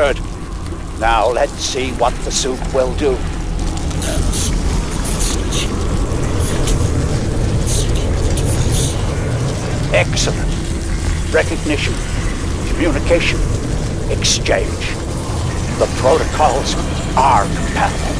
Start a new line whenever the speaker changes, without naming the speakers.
Good. Now let's see what the suit will do. Excellent. Recognition, communication, exchange. The protocols are compatible.